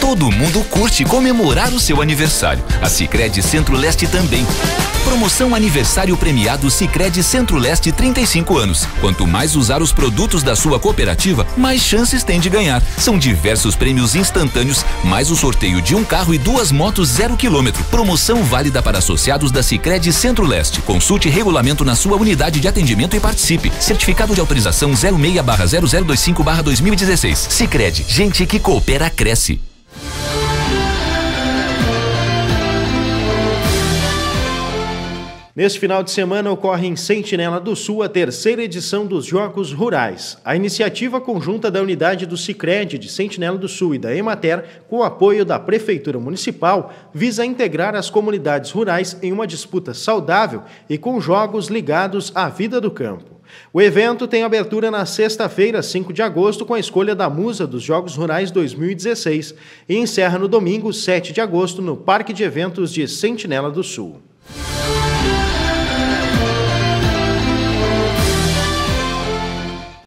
Todo mundo curte comemorar o seu aniversário. A Sicredi Centro-Leste também. Promoção Aniversário Premiado Sicredi Centro-Leste 35 anos. Quanto mais usar os produtos da sua cooperativa, mais chances tem de ganhar. São diversos prêmios instantâneos, mais o sorteio de um carro e 2 motos 0 km. Promoção válida para associados da Sicredi Centro-Leste. Consulte regulamento na sua unidade de atendimento e participe. Certificado de autorização 06/0025/2016. Sicredi, gente que coopera cresce. Neste final de semana ocorre em Sentinela do Sul a 3ª edição dos Jogos Rurais. A iniciativa conjunta da unidade do Sicredi de Sentinela do Sul e da Emater, com o apoio da Prefeitura Municipal, visa integrar as comunidades rurais em uma disputa saudável e com jogos ligados à vida do campo. O evento tem abertura na sexta-feira, 5 de agosto, com a escolha da musa dos Jogos Rurais 2016 e encerra no domingo, 7 de agosto, no Parque de Eventos de Sentinela do Sul.